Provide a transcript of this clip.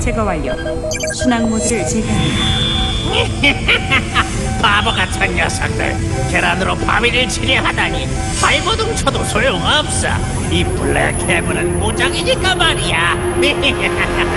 제거 완료. 순항 모드를 재개합니다. 바보 같은 녀석들. 계란으로 바위를 치려 하다니. 발버둥 쳐도 소용없어. 이 블랙 해븐은 무적이니까 말이야.